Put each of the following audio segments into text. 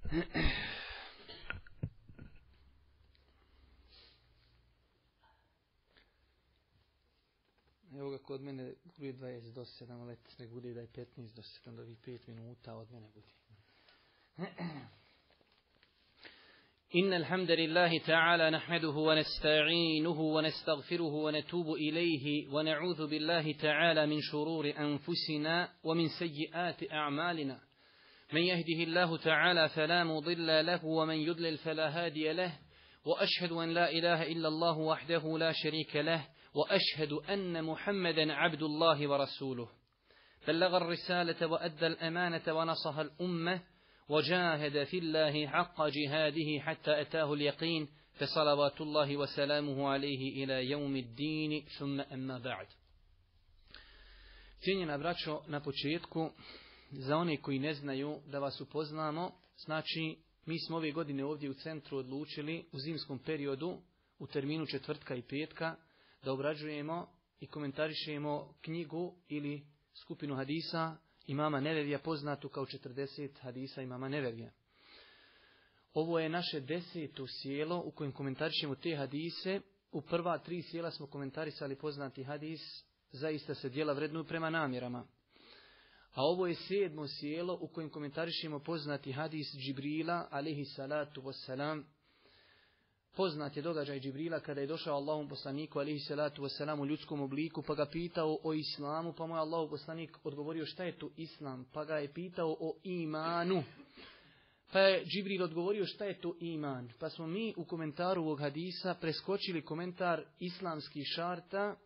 Evo ga kod mene bude 20 do 7, ali nek bude da je 15 do 7, da vi 5 minuta od mene bude. إن الحمد لله تعالى نحمده ونستعينه ونستغفره ونتوب إليه ونعوذ بالله تعالى من شرور أنفسنا ومن سيئات أعمالنا من يهده الله تعالى فلا مضل له ومن يضلل فلا هادي له وأشهد أن لا إله إلا الله وحده لا شريك له وأشهد أن محمدا عبد الله ورسوله بلغ الرسالة وأدى الأمانة ونصح الأمة وجاهد في الله حق جهاده حتى أتاه اليقين فصلوات الله وسلامه عليه إلى يوم الدين ثم أما بعد. Cijenjena braćo, na početku, za one koji ne znaju da vas upoznamo, znači mi smo ove godine ovdje u centru odlučili u zimskom periodu, u terminu četvrtka i petka, da obrađujemo i komentarišemo knjigu ili skupinu hadisa imama Nevevija, poznatu kao 40 hadisa imama Nevevija. Ovo je naše 10. sjelo u kojem komentarišemo te hadise. U prva 3 sjela smo komentarisali poznati hadis, zaista se djela vrednuju prema namjerama. A ovo je 7. sjelo u kojem komentarišemo poznati hadis Džibrila, alejhi salatu wassalam. Poznat je događaj Džibrila kada je došao Allahom poslaniku, alejhi salatu wassalam, u ljudskom obliku, pa ga pitao o islamu, pa mu je Allahov poslanik odgovorio šta je to islam, pa ga je pitao o imanu. Pa je Džibril odgovorio šta je to iman. Pa smo mi u komentaru ovog hadisa preskočili komentar islamskih šarta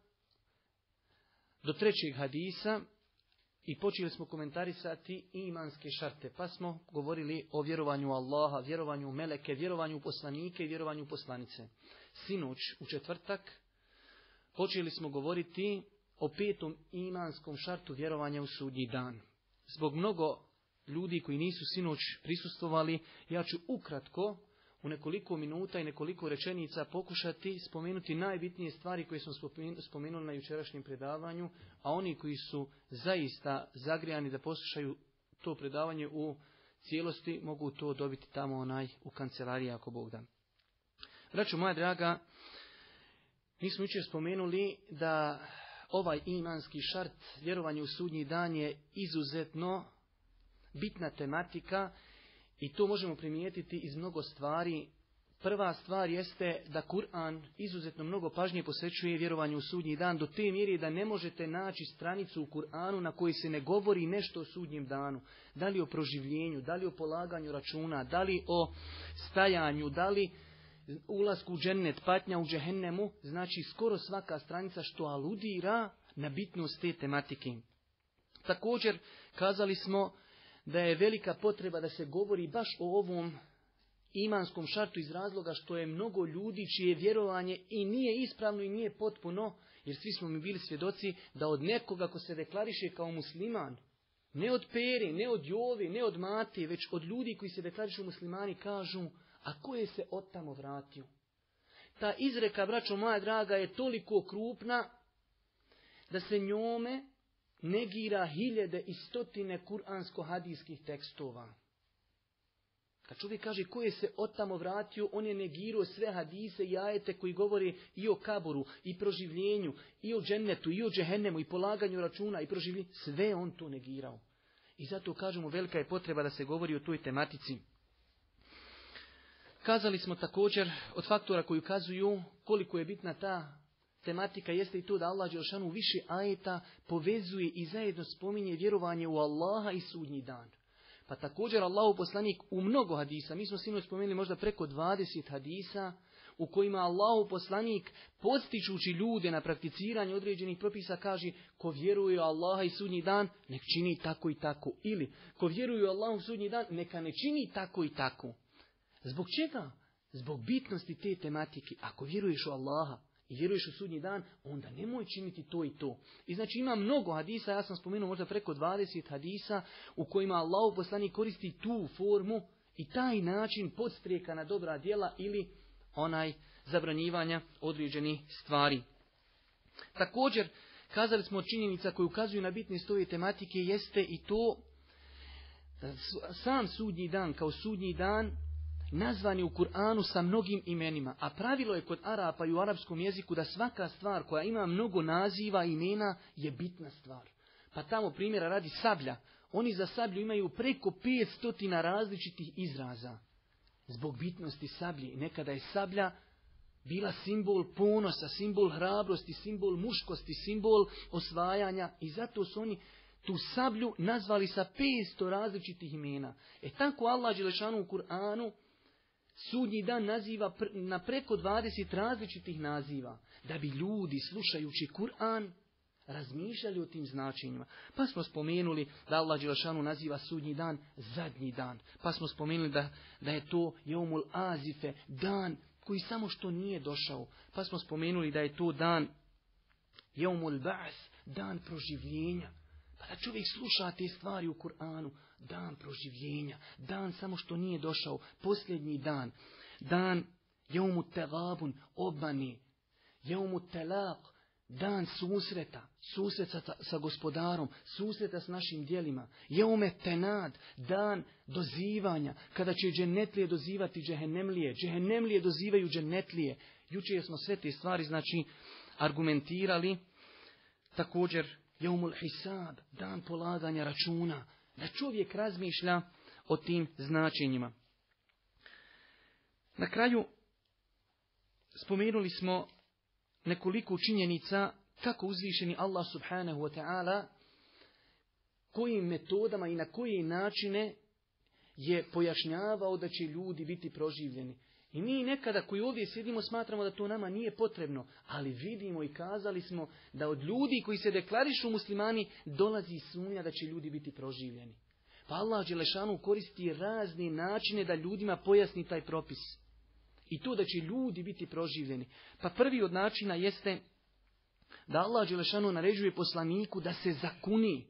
do 3. hadisa i počeli smo komentarisati imanske šarte. Pa smo govorili o vjerovanju Allaha, vjerovanju u meleke, vjerovanju u poslanike i vjerovanju u poslanice. Sinoć u četvrtak počeli smo govoriti o 5. imanskom šartu vjerovanja u sudnji dan. Zbog mnogo ljudi koji nisu sinoć prisustvovali, ja ću ukratko u nekoliko minuta i nekoliko rečenica pokušati spomenuti najbitnije stvari koje smo spomenuli na jučerašnjem predavanju, a oni koji su zaista zagrijani da poslušaju to predavanje u cijelosti mogu to dobiti tamo u kancelariji ako Bog da. Braćo moja draga, mi smo jučer spomenuli da ovaj imanski šart vjerovanje u sudnji dan je izuzetno bitna tematika. I to možemo primijetiti iz mnogo stvari. Prva stvar jeste da Kur'an izuzetno mnogo pažnje posvećuje vjerovanju u sudnji dan, do te mjere da ne možete naći stranicu u Kur'anu na kojoj se ne govori nešto o sudnjem danu. Da li o proživljenju, da li o polaganju računa, da li o stajanju, da li ulasku u džennet, patnja u džehennemu. Znači skoro svaka stranica što aludira na bitnost te tematike. Također kazali smo da je velika potreba da se govori baš o ovom imanskom šartu iz razloga što je mnogo ljudi čije vjerovanje i nije ispravno i nije potpuno, jer svi smo mi bili svjedoci da od nekoga ko se deklariše kao musliman, ne od Pere, ne od Jove, ne od Mate, već od ljudi koji se deklarišu muslimani kažu, a ko je se otamo vratio? Ta izreka, braćo moja draga, je toliko krupna da se njome negira 1000 i 100 kuransko-hadijskih tekstova. Kad čovjek kaže ko je se otamo vratio, on je negirao sve hadise i ajete koji govore i o kaboru, i proživljenju, i o džennetu, i o džehennemu, i polaganju računa, i proživljenju. Sve on to negirao. I zato kažemo velika je potreba da se govori o toj tematici. Kazali smo također od faktora koji ukazuju koliko je bitna ta tematika jeste i to da Allah dželešanu više ajeta povezuje i zajedno spominje vjerovanje u Allaha i sudnji dan. Pa također Allahov poslanik u mnogo hadisa, mi smo sinoć spomenuli možda preko 20 hadisa, u kojima Allahov poslanik podstičući ljude na prakticiranje određenih propisa kaže ko vjeruje u Allaha i sudnji dan nek čini tako i tako. Ili ko vjeruje u Allaha i sudnji dan neka ne čini tako i tako. Zbog čega? Zbog bitnosti te tematike. Ako vjeruješ u Allaha i vjeruješ u sudnji dan, onda nemoj činiti to i to. I znači ima mnogo hadisa, ja sam spomenuo možda preko 20 hadisa u kojima Allahov poslanik koristi tu formu i taj način podstrijeka na dobra djela ili zabranjivanja određenih stvari. Također, kazali smo činjenica koju ukazuju na bitnost ove tematike jeste i to Sam sudnji dan kao sudnji dan nazvan je u Kur'anu sa mnogim imenima, a pravilo je kod Arapa i u arapskom jeziku da svaka stvar koja ima mnogo naziva i imena je bitna stvar. Pa tamo primjera radi sablja. Oni za sablju imaju preko 500 različitih izraza. Zbog bitnosti sablje. Nekada je sablja bila simbol ponosa, simbol hrabrosti, simbol muškosti, simbol osvajanja i zato su oni tu sablju nazvali sa 500 različitih imena. Tako Allah dželešanu u Kur'anu sudnji dan naziva na preko 20 različitih naziva, da bi ljudi slušajući Kur'an razmišljali o tim značenjima. Pa smo spomenuli da Allah dželešanu naziva sudnji dan zadnji dan. Pa smo spomenuli da je to Jeumul Azife, dan koji samo što nije došao. Pa smo spomenuli da je to dan Jeumul Ba'as, dan proživljenja. Pa da čovjek sluša te stvari u Kur'anu, dan proživljenja, dan samo što nije došao, posljednji dan, dan Jeumut Tegabun, obmani, Jeumut Telaq, dan susreta, susret sa gospodarom, susreta s našim djelima, Jeume Tenad, dan dozivanja, kada će džennetlije dozivati džehennemlije, džehennemlije dozivaju džennetlije. Jučer smo sve te stvari argumentirali, također Jeumul Hisab, dan polaganja računa, da čovjek razmišlja o tim značenjima. Na kraju spomenuli smo nekoliko činjenica kako uzvišeni Allah subhanahu wa ta'ala kojim metodama i na koje načine je pojašnjavao da će ljudi biti proživljeni. I mi nekada koji ovdje sjedimo smatramo da to nama nije potrebno, ali vidimo i kazali smo da od ljudi koji se deklarišu muslimani dolazi sumnja da će ljudi biti proživljeni. Pa Allah dželešanu koristi razne načine da ljudima pojasni taj propis. I to da će ljudi biti proživljeni. Pa prvi od načina jeste da Allah dželešanu naređuje poslaniku da se zakuni.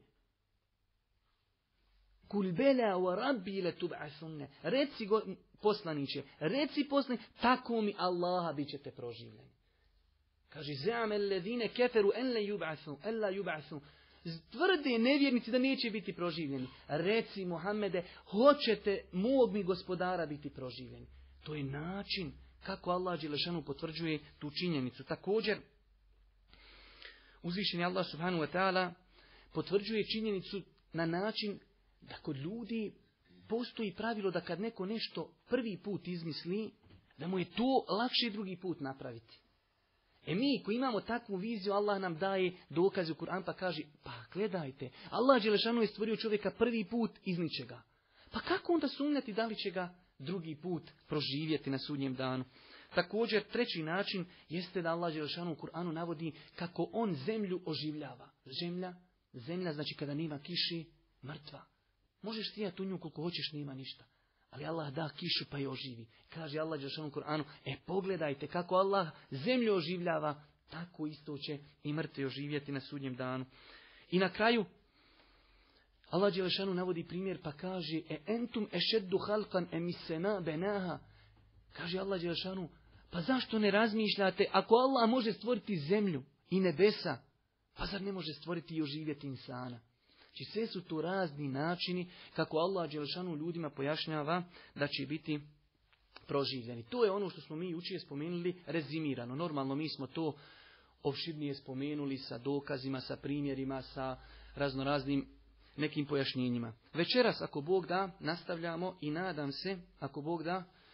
Kul bela wa rabbi letub'asunne. Reci poslaniče, tako mi Allaha bit ćete proživljeni. Kaže, za'ama alladhina kafaru an la yub'asu. Tvrde nevjernici da neće biti proživljeni. Reci Muhammede, hoćete mog mi gospodara biti proživljeni. To je način kako Allah dželešanu potvrđuje tu činjenicu. Također, uzvišeni Allah subhanahu wa ta'ala potvrđuje činjenicu na način da kod ljudi postoji pravilo da kad neko nešto prvi put izmisli, da mu je to lakše drugi put napraviti. Mi koji imamo takvu viziju, Allah nam daje dokaze u Kur'an pa kaže, pa gledajte, Allah dželešanu je stvorio čovjeka prvi put iz ničega. Pa kako onda sumnjati da li će ga drugi put proživjeti na sudnjem danu? Također, treći način jeste da Allah dželešanu u Kur'anu navodi kako on zemlju oživljava. Zemlja znači kada nema kiši, mrtva. Možeš sijati u nju koliko hoćeš, nema ništa. Ali Allah da kišu pa je oživi. Kaže Allah dželešanu u Kur'anu, pogledajte kako Allah zemlju oživljava, tako isto će i mrtvi oživjeti na sudnjem danu. I na kraju, Allah dželešanu navodi primjer pa kaže, entum ešeddu halkan emisena benaha. Kaže Allah dželešanu, pa zašto ne razmišljate, ako Allah može stvoriti zemlju i nebesa, pa zar ne može stvoriti i oživjeti insana? Znači sve su to razni načini kako Allah dželešanu ljudima pojašnjava da će biti proživljeni. To je ono što smo mi jučer spomenuli rezimirano. Normalno mi smo to opširnije spomenuli sa dokazima, sa primjerima, sa raznoraznim nekim pojašnjenjima. Večeras, ako Bog da, nastavljamo i nadam se, ako Bog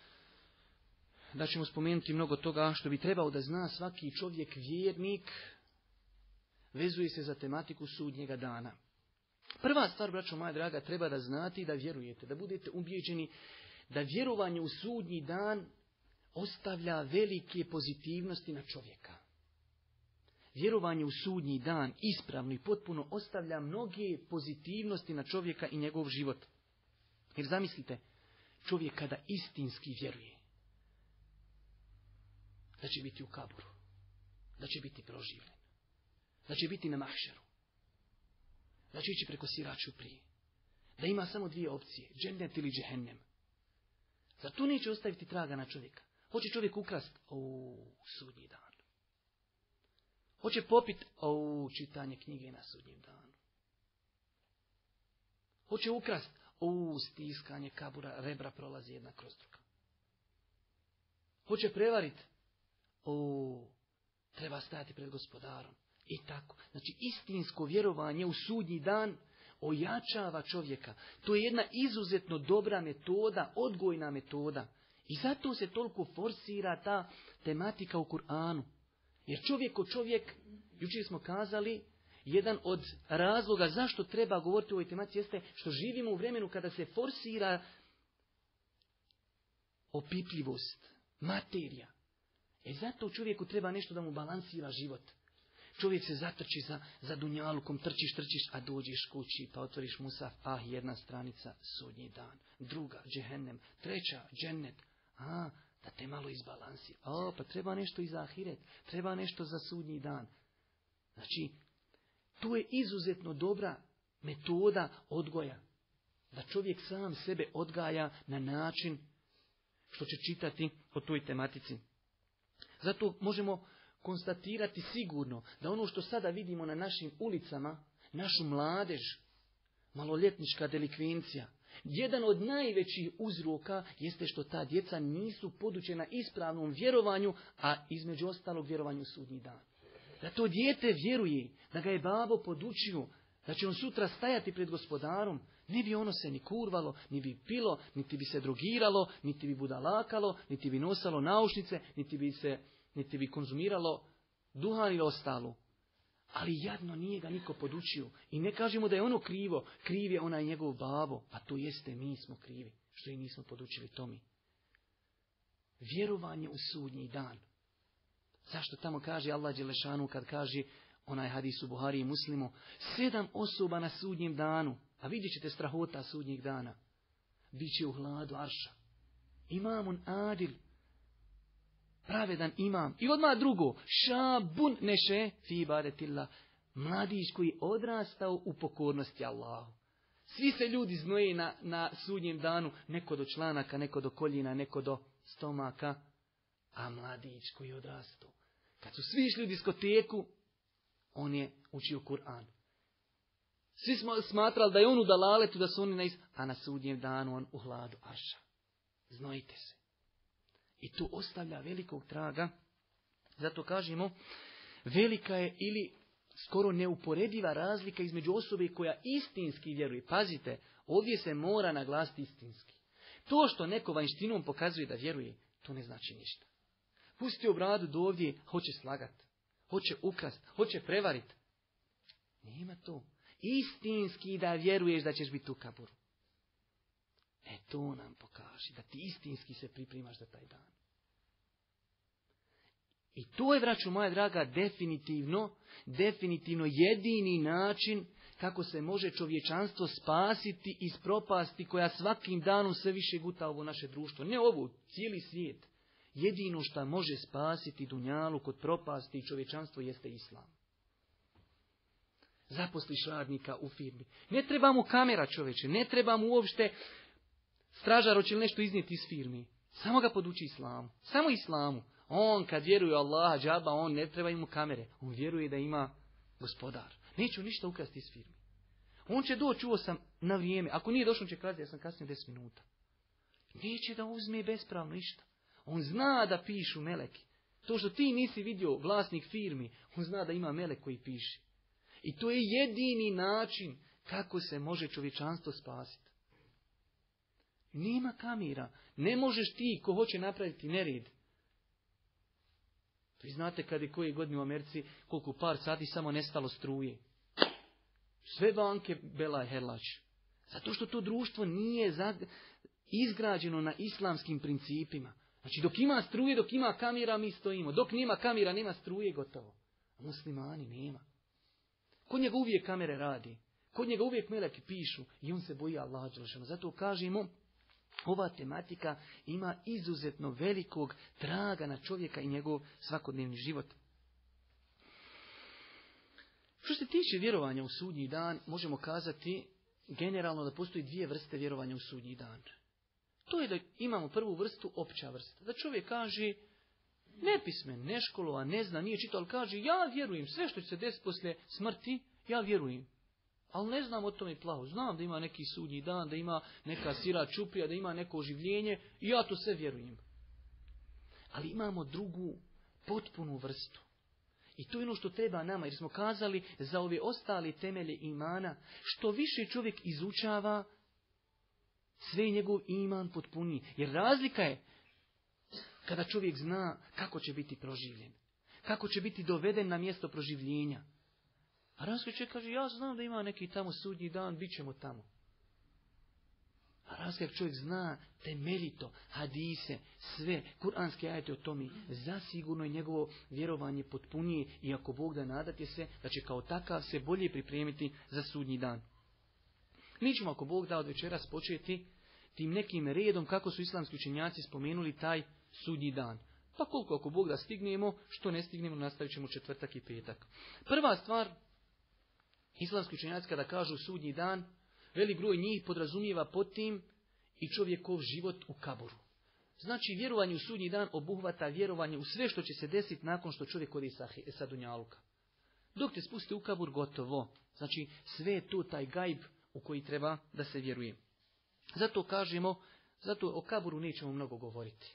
da ćemo spomenuti mnogo toga što bi trebao da zna svaki čovjek vjernik, vezuje se za tematiku sudnjega dana. Prva stvar, braćo moja draga, treba da znate i da vjerujete, da budete ubijeđeni da vjerovanje u sudnji dan ostavlja velike pozitivnosti na čovjeka. Vjerovanje u sudnji dan ispravno i potpuno ostavlja mnoge pozitivnosti na čovjeka i njegov život. Jer zamislite, čovjek kada istinski vjeruje da će biti u kaburu, da će biti proživljen, da će biti na mahšeru, da će ići preko siraču prije, da ima samo dvije opcije, džennet ili džehennem. Zar to neće ostaviti traga na čovjeka? Hoće čovjek ukrast, sudnji dan. Hoće popit, čitanje knjige na sudnjem danu. Hoće ukrast, Stiskanje kabura, rebra prolazi jedna kroz druga. Hoće prevariti. Treba stajati pred gospodarom. I tako. Znači, istinsko vjerovanje u sudnji dan ojačava čovjeka. To je jedna izuzetno dobra metoda, odgojna metoda. I zato se toliko forsira ta tematika u Kur'anu. Jer čovjek, jučer smo kazali, jedan od razloga zašto treba govoriti o ovoj tematici jeste što živimo u vremenu kada se forsira opipljivost, materija. Zato čovjeku treba nešto da mu balansira život. Čovjek se zatrči za dunjalukom, trčiš, a dođeš kući, pa otvoriš musaf, jedna stranica, sudnji dan, druga, džehennem, treća, džennet. Da te malo izbalansira. Pa treba nešto i za ahiret, treba nešto za sudnji dan. Znači, to je izuzetno dobra metoda odgoja. Da čovjek sam sebe odgaja na način što će čitati o toj tematici. Zato možemo konstatirati sigurno da ono što sada vidimo na našim ulicama, našu mladež, maloljetnička delikvencija, jedan od najvećih uzroka jeste što ta djeca nisu podučena ispravnom vjerovanju, a između ostalog vjerovanju u sudnji dan. Da to dijete vjeruje, da ga je babo podučio, da će on sutra stajati pred gospodarom, ne bi ono se ni kurvalo, ni bi pilo, niti bi se drogiralo, niti bi budalakalo, niti bi nosalo naušnice, niti bi konzumiralo duhan ili ostalo. Ali jadno nije ga niko podučio. I ne kažemo da je ono krivo, kriv je onaj njegov babo, a to jeste mi smo krivi, što i nismo podučili tomi. Vjerovanje u sudnji dan. Zašto tamo kaže Allah dželešanu kad kaže onaj hadis u Buhari i Muslimu, 7 osoba na sudnjem danu, a vidjet ćete strahota sudnjeg dana, bit će u hladu arša. Imamun adil, pravedan imam. I odmah drugo, šabun neše fi ibadetillah, mladić koji je odrastao u pokornosti Allahu. Svi se ljudi znoje na sudnjem danu, neko do članaka, neko do koljina, neko do stomaka, a mladić koji je odrastao. Kad su svi išli u diskoteku, on je učio Kur'an. Svi smo smatrali da je on u dalaletu, da su oni a na sudnjem danu on u hladu aša. Znojite se. I to ostavlja velikog traga. Zato kažemo, velika je ili skoro neuporediva razlika između osobe koja istinski vjeruje. Pazite, ovdje se mora naglasiti istinski. To što neko vanjštinom pokazuje da vjeruje, to ne znači ništa. Pustio bradu do ovdje, hoće slagat, hoće ukrast, hoće prevarit. Nema to. Istinski da vjeruješ da ćeš biti u kaburu. To nam pokaži, da ti istinski se pripremaš za taj dan. I to je, braćo moja draga, definitivno jedini način kako se može čovječanstvo spasiti iz propasti koja svakim danom sve više guta ovo naše društvo. Ne ovo, cijeli svijet. Jedino što može spasiti dunjalu kod propasti i čovječanstvo jeste islam. Zaposliš radnika u firmi. Ne treba mu kamera, čoveče, ne treba mu uopšte stražar hoće li nešto iznijeti iz firmi. Samo ga poduči islamu. Samo islamu. On kad vjeruje u Allaha džaba, on ne treba mu kamere. On vjeruje da ima gospodar. Neću ništa ukrasti iz firmi. On će doći, čuo sam, na vrijeme. Ako nije došao, on će kazati, ja sam kasnije 10 minuta. Neće da uzme bespravno ništa. On zna da pišu meleki. To što ti nisi vidio vlasnik firmi, on zna da ima melek koji piše. I to je jedini način kako se može čovječanstvo spasiti. Nema kamera. Ne možeš ti ko hoće napraviti nered. Vi znate kad je koje godine u Americi koliko par sati samo nestalo struje. Sve banke bela je herlač. Zato što to društvo nije izgrađeno na islamskim principima. Znači dok ima struje, dok ima kamera mi stojimo. Dok nema kamera, nema struje, gotovo. A muslimani nema. Kod njega uvijek kamere radi. Kod njega uvijek meleki pišu i on se boji Allaha dželešanu. Zato kažemo, ova tematika ima izuzetno velikog traga na čovjeka i njegov svakodnevni život. Što se tiče vjerovanja u sudnji dan, možemo kazati generalno da postoji 2 vrste vjerovanja u sudnji dan. To je da imamo prvu vrstu, opća vrsta. Da čovjek kaže, nepismen, neškolovan, ne zna, nije čitao, ali kaže, ja vjerujem, sve što će se desiti poslije smrti, ja vjerujem. Ali ne znam o tome plaho. Znam da ima neki sudnji dan, da ima neka sira čuprija, da ima neko oživljenje i ja to sve vjerujem. Ali imamo drugu, potpunu vrstu. I to je ono što treba nama, jer smo kazali za ove ostale temelje imana, što više čovjek izučava, sve je njegov iman potpuniji. Jer razlika je kada čovjek zna kako će biti proživljen, kako će biti doveden na mjesto proživljenja. A razlika čovjek kaže, ja znam da ima neki tamo sudnji dan, bit ćemo tamo. A razlika čovjek zna temeljito, hadise, sve, kuranske ajete o tome, zasigurno je njegovo vjerovanje potpunije i ako Bog da nadate se, da će kao takav se bolje pripremiti za sudnji dan. Mi ćemo ako Bog da od večeras početi tim nekim redom kako su islamski učenjaci spomenuli taj sudnji dan. Pa koliko ako Bog da stignemo, što ne stignemo, nastavit ćemo četvrtak i petak. Prva stvar, islamski učenjaci kada kažu sudnji dan, velik broj njih podrazumijeva pod tim i čovjekov život u kaburu. Znači vjerovanje u sudnji dan obuhvata vjerovanje u sve što će se desiti nakon što čovjek odi sa dunjaluka. Dok te spusti u kabur, gotovo. Znači sve je to taj gajb u koji treba da se vjeruje. Zato kažemo, zato o kaburu nećemo mnogo govoriti.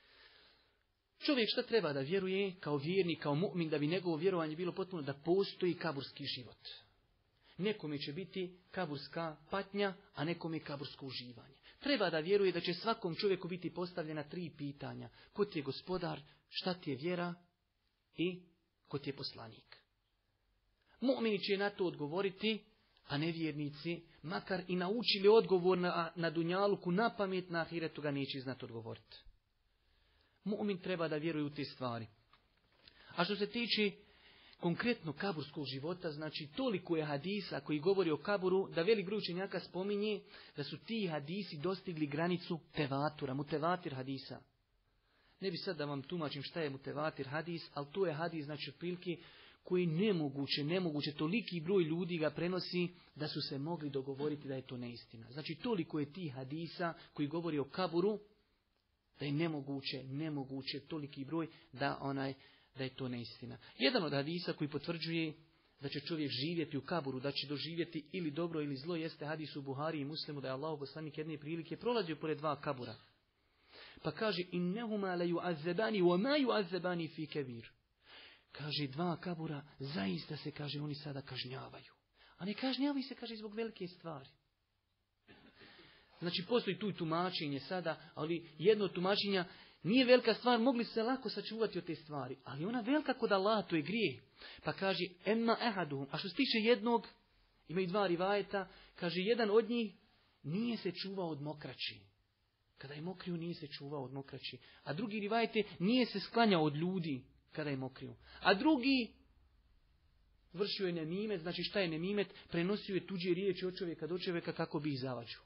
Čovjek šta treba da vjeruje kao vjernik, kao mu'min, da bi njegovo vjerovanje bilo potpuno da postoji kaburski život. Nekome će biti kaburska patnja, a nekome kabursko uživanje. Treba da vjeruje da će svakom čovjeku biti postavljena 3 pitanja. Ko ti je gospodar, šta ti je vjera i ko ti je poslanik. Mu'mini će na to odgovoriti, a nevjernici, makar i naučili odgovor na dunjaluku, na pamet, na ahiretu ga neće znati odgovoriti. Mu'min treba da vjeruje u te stvari. A što se tiče konkretno kaburskog života, znači toliko je hadisa koji govori o kaburu, da velik broj učenjaka spominje da su ti hadisi dostigli granicu tevatura, mutevatir hadisa. Ne bi sad da vam tumačim šta je mutevatir hadis, ali to je hadis, znači otprilike koji nemoguće, toliki broj ljudi ga prenosi da su se mogli dogovoriti da je to neistina. Znači toliko je ti hadisa koji govori o kaburu, da je nemoguće toliki broj da je to neistina. Jedan od hadisa koji potvrđuje da će čovjek živjeti u kaburu, da će doživjeti ili dobro ili zlo, jeste hadis u Buhari i Muslimu, da je Allahov poslanik jedne prilike prolazio pored 2 kabura. Pa kaže, innehuma la yu'azzabani wa ma yu'azzabani fi kabir. Kaže, 2 kabura, zaista se, kaže, oni sada kažnjavaju. A ne kažnjavaju se, kaže, zbog velike stvari. Znači, postoji tu tumačenje sada, ali jedno tumačenja nije velika stvar, mogli se lako sačuvati od te stvari. Ali ona velika kod Allaha, to je grijeh. Pa kaže, emma ehaduhum. A što se tiče jednog, imaju 2 rivajeta, kaže, jedan od njih nije se čuvao od mokraći. Kada je mokrio, nije se čuvao od mokraći. A drugi rivajete, nije se sklanjao od ljudi kada je mokrio. A drugi vršio je nemimet, znači šta je nemimet, prenosio je tuđe riječi od čovjeka do čovjeka kako bi ih zavađao.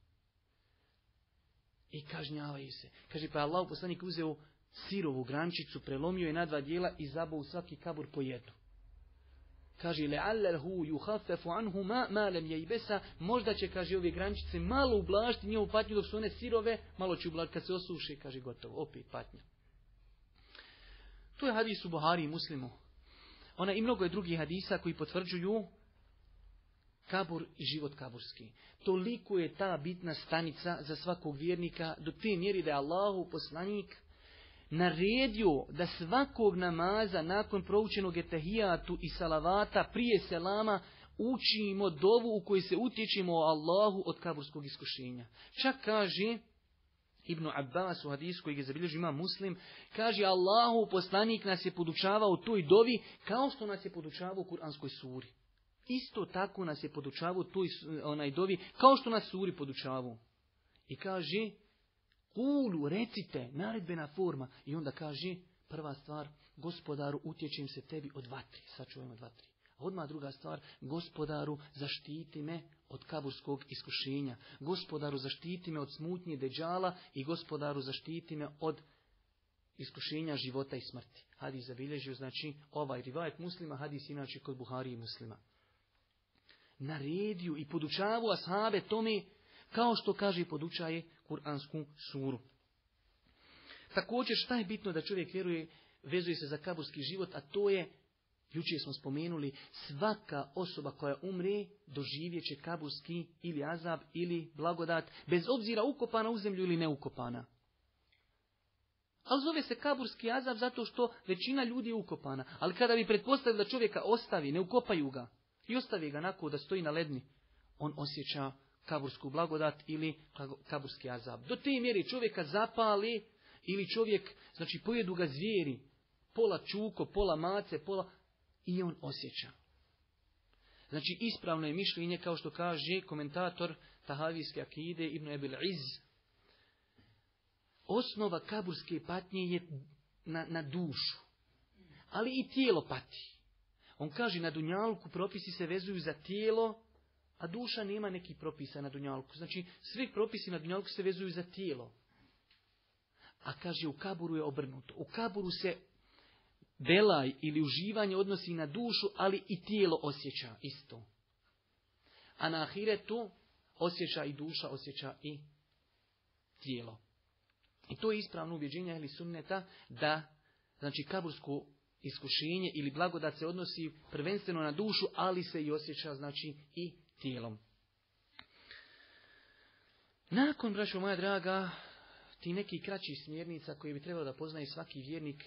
I kažnjavaju se. Kaže, pa Allah poslanik uzeo sirovu grančicu, prelomio je na 2 dijela i zabao u svaki kabur po jednu. Kaže, le'allahu yukhaffafu anhu ma lam yaybasa, možda će, kaže, ove grančice malo ublažiti njihovu patnju dok su one sirove, malo će ublažiti kad se osuše, kaže, gotovo, opet patnja. To je hadis u Buhari i Muslimu. Ona i mnogo je drugih hadisa koji potvrđuju kabur i život kaburski. Toliko je ta bitna stanica za svakog vjernika do te mjeri da je Allahu poslanik naredio da svakog namaza nakon proučenog etehijatu i salavata prije selama učimo dovu u kojoj se utječemo o Allahu od kaburskog iskušenja. Čak kaže Ibn Abbas u hadisu koji je zabilježio Imam Muslim, kaže Allahu poslanik nas je podučavao toj dovi kao što nas je podučavao u Kur'anskoj suri. Isto tako nas je podučavao toj dovi kao što nas suri podučavao. I kaže, kulu, recite, naredbena forma. I onda kaže, prva stvar, gospodaru, utječem se tebi od vatri. Sačuvam od vatri. A odmah druga stvar, gospodaru, zaštiti me od kaburskog iskušenja. Gospodaru, zaštiti me od smutnje deđala i gospodaru, zaštiti me od iskušenja života i smrti. Hadis zabilježio, znači, ovaj rivajet Muslima, hadis inače kod Buhari i Muslima. Naredio i podučavao ashabe tome kao što kaže i podučaje Kur'ansku suru. Također šta je bitno da čovjek vjeruje, vezuje se za kaburski život, a to je Jučer smo spomenuli, svaka osoba koja umre doživjet će kaburski ili azab ili blagodat, bez obzira ukopana u zemlju ili neukopana. Ali zove se kaburski azab zato što većina ljudi je ukopana. Ali kada bi pretpostavili da čovjeka ostavi, ne ukopaju ga i ostavi ga onako da stoji na ledni, on osjeća kabursku blagodat ili kaburski azab. Do te mjere čovjeka zapali ili čovjek, znači pojedu ga zvijeri, pola čuko, pola mace, pola, i on osjeća. Znači ispravno je mišljenje, kao što kaže komentator Tahavijske akide Ibn Ebil Iz, osnova kaburske patnje je na dušu, ali i tijelo pati. On kaže na dunjalku propisi se vezuju za tijelo, a duša nema nekih propisa na dunjalku. Znači svi propisi na dunjalku se vezuju za tijelo. A kaže u kaburu je obrnuto. U kaburu se belaj ili uživanje odnosi na dušu, ali i tijelo osjeća isto. A na ahiretu osjeća i duša, osjeća i tijelo. I to je ispravno ubjeđenje ehli sunneta da, znači, kabursko iskušenje ili blagodat se odnosi prvenstveno na dušu, ali se i osjeća, znači, i tijelom. Nakon, braćo moja draga, ti neki kraćih smjernica koje bi trebalo da poznaje svaki vjernik,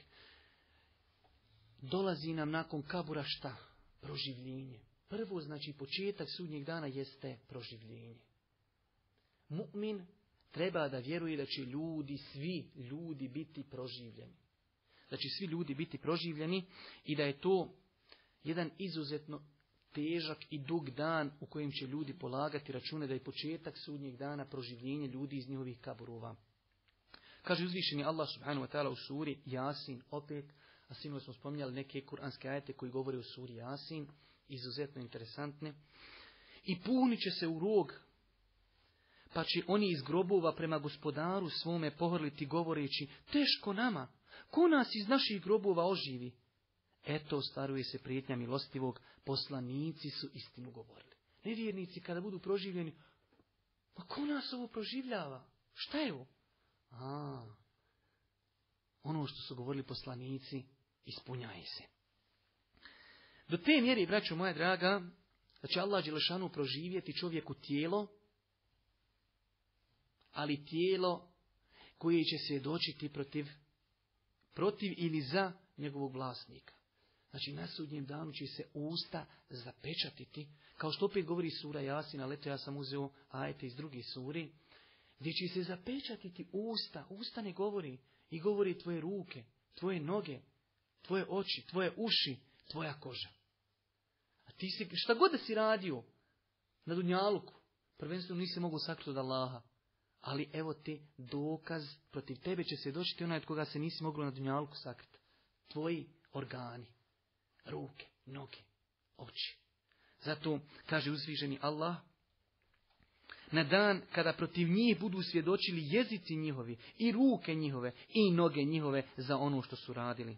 dolazi nam nakon kabura šta? Proživljenje. Prvo, znači, početak sudnjeg dana jeste proživljenje. Mu'min treba da vjeruje da će svi ljudi biti proživljeni. Da će svi ljudi biti proživljeni i da je to jedan izuzetno težak i dug dan u kojem će ljudi polagati račune, da je početak sudnjeg dana proživljenje ljudi iz njihovih kaburova. Kaže uzvišeni Allah subhanahu wa ta'ala u suri Jasin opet, a sinoć smo spominjali neke kuranske ajete koji govore o suri Jasin, izuzetno interesantne. I punit će se u rog, pa će oni iz grobova prema gospodaru svome pohrliti govoreći, teško nama, ko nas iz naših grobova oživi? Eto, ostvaruje se prijetnja milostivog, poslanici su istinu govorili. Nevjernici kada budu proživljeni, ma ko nas ovo proživljava? Šta je ovo? Ono što su govorili poslanici ispunjaje se. Do te mjere, braćo moja draga, da će Allah dželešanu proživjeti čovjeku tijelo, ali tijelo koje će svjedočiti protiv ili za njegovog vlasnika. Znači na sudnjem danu će se usta zapečatiti, kao što opet govori sura Jasin, ali eto ja sam uzeo ajete iz druge suri, gdje će se zapečatiti usta ne govori, i govori tvoje ruke, tvoje noge, tvoje oči, tvoje uši, tvoja koža. A ti si, šta god da si radio na dunjaluku, prvenstveno nisi mogu sakriti od Allaha. Ali evo te dokaz, protiv tebe će se doći onaj od koga se nisi moglo na dunjaluku sakriti. Tvoji organi, ruke, noge, oči. Zato kaže uzvišeni Allah, na dan kada protiv njih budu svjedočili jezici njihovi, i ruke njihove, i noge njihove za ono što su radili.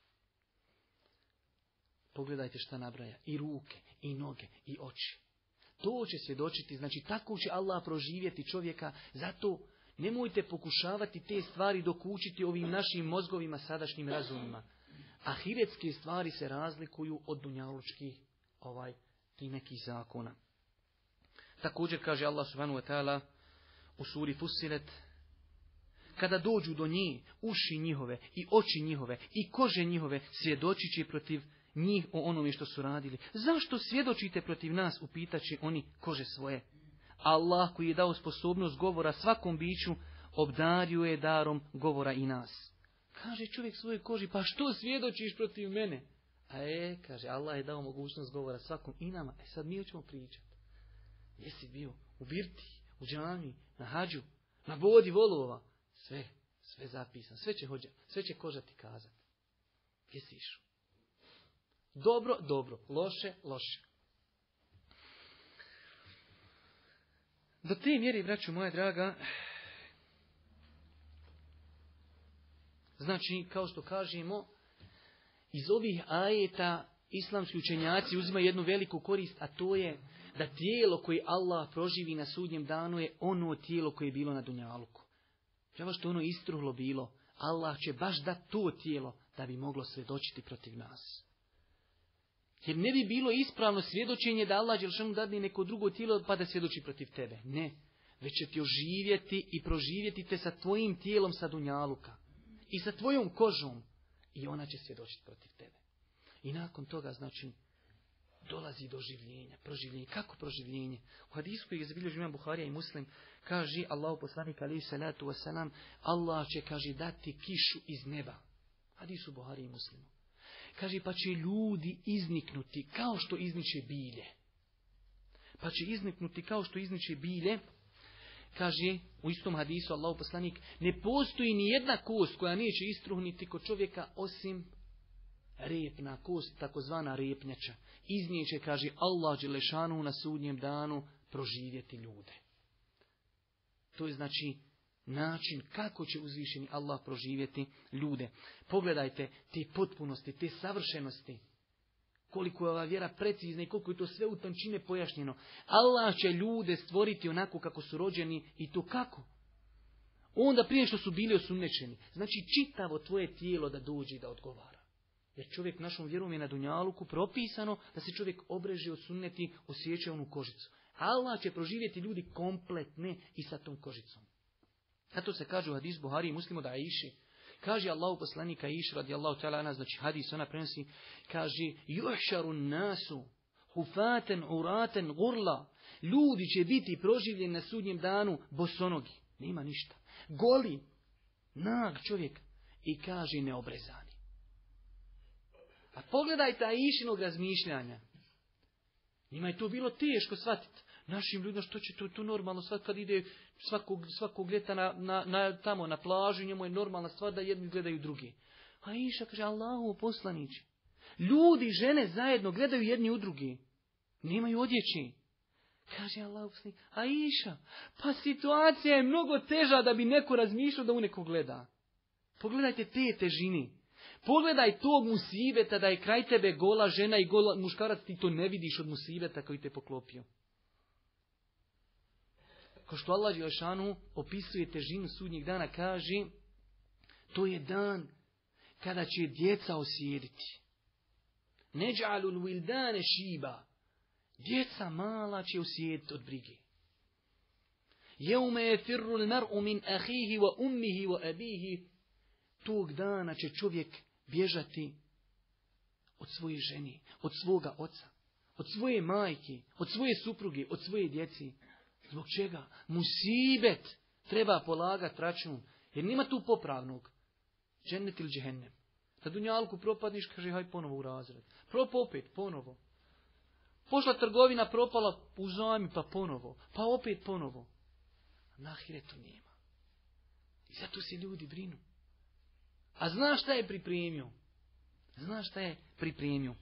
Pogledajte šta nabraja, i ruke, i noge, i oči. To će svjedočiti, znači tako će Allah proživjeti čovjeka, zato nemojte pokušavati te stvari dokučiti ovim našim mozgovima, sadašnjim razumima. Ahiretske stvari se razlikuju od dunjalučkih ti nekih zakona. Također kaže Allah subhanahu wa ta'ala u suri Fussilet, kada dođu do nje, uši njihove i oči njihove i kože njihove svjedočit će protiv njih o onome što su radili. Zašto svjedočite protiv nas, upitaće oni kože svoje. Allah koji je dao sposobnost govora svakom biću, obdario je darom govora i nas. Kaže čovjek svojoj koži, pa što svjedočiš protiv mene? Kaže, Allah je dao mogućnost govora svakom i nama. Sad mi hoćemo pričati. Gdje si bio? U birti, u džami, na hađu, na vodi volova. Sve zapisano, sve će koža ti kazati. Gdje si išao? Dobro, loše. Do te mjere, braćo moja draga, znači, kao što kažemo, iz ovih ajeta islamski učenjaci uzimaju jednu veliku korist, a to je da tijelo koje Allah proživi na sudnjem danu je ono tijelo koje je bilo na dunjaluku. Pravo što ono istruhlo bilo, Allah će baš dati to tijelo da bi moglo svjedočiti protiv nas. Jer ne bi bilo ispravno svjedočenje da Allah dželešanu dadne neko drugo tijelo pa da svjedoči protiv tebe. Ne. Već će ti oživjeti i proživjeti te sa tvojim tijelom sa dunjaluka. I sa tvojom kožom. I ona će svjedočiti protiv tebe. I nakon toga, znači, dolazi do življenja, proživljenja. Kako proživljenje? U hadisu koji je zabilježio imam Buharija i Muslim, kaže Allahu poslanik alejhi salatu vesselam, Allah će, kaže, dati kišu iz neba. Hadisu Buharija i Muslimu. Kaže, pa će ljudi izniknuti kao što izniče bilje. Pa će izniknuti kao što izniče bilje. Kaže u istom hadisu Allahu poslanik, ne postoji ni jedna kost koja neće istruhniti kod čovjeka osim repna kost, takozvana repnjača. Iz nje će, kaže, Allah dželešanu na sudnjem danu proživjeti ljude. To je znači način kako će uzvišeni Allah proživjeti ljude. Pogledajte te potpunosti, te savršenosti. Koliko je ova vjera precizna i koliko je to sve u tančine pojašnjeno. Allah će ljude stvoriti onako kako su rođeni i to kako? Onda prije što su bili osunnečeni. Znači čitavo tvoje tijelo da dođe i da odgovara. Jer čovjek našom vjerom je na dunjaluku propisano da se čovjek obreže, osunneti, osjeća onu kožicu. Allah će proživjeti ljudi kompletne i sa tom kožicom. Zato se kaže u hadisu Buhari i Muslimu da Aiši. Kaže Allahu poslanik Aiša radijallahu ta'ala anha, znači hadis ona prenosi, kaže yuhšaru nasu hufaten uraten gurla. Ljudi će biti proživljeni na sudnjem danu bosonogi. Nema ništa. Goli, nag čovjek i kaže neobrezani. A pogledajte Aišinog razmišljanja. Njima je to bilo teško shvatiti. Našim ljudima što će to normalno shvatiti kad ide svakog ljeta tamo na plažu, njemu je normalna stvar da jedni gledaju drugi. A Aiša kaže, Allahu poslanici, ljudi i žene zajedno gledaju jedni u drugi. Nemaju odjeći. Kaže Allahu poslanici, Aiša, pa situacija je mnogo teža da bi neko razmišljao da u neko gleda. Pogledajte te težini. Pogledaj tog musibeta da je kraj tebe gola žena i gola muškarac, ti to ne vidiš od musibeta koji te poklopio. Kao što Allah dželešanu opisuje težinu sudnjeg dana, kaže, to je dan kada će djeca osjediti. Neđalul wildane šiba. Djeca mala će osjediti od brige. Jeume je firrul mar'u min ahihi wa ummihi wa abihi. Tog dana će čovjek bježati od svoje žene, od svoga oca, od svoje majke, od svoje supruge, od svoje djeci. Zbog čega? Musibet treba polagati račun. Jer nema tu popravnog. Džennet ili džehennem. Na dunjalku propadiš, kaže, haj ponovo u razred. Opet, ponovo. Pošla trgovina, propala u zajmi, pa ponovo. Pa opet ponovo. Na ahiretu nema. I zato se ljudi brinu. A znaš šta je pripremio? Znaš šta je pripremio?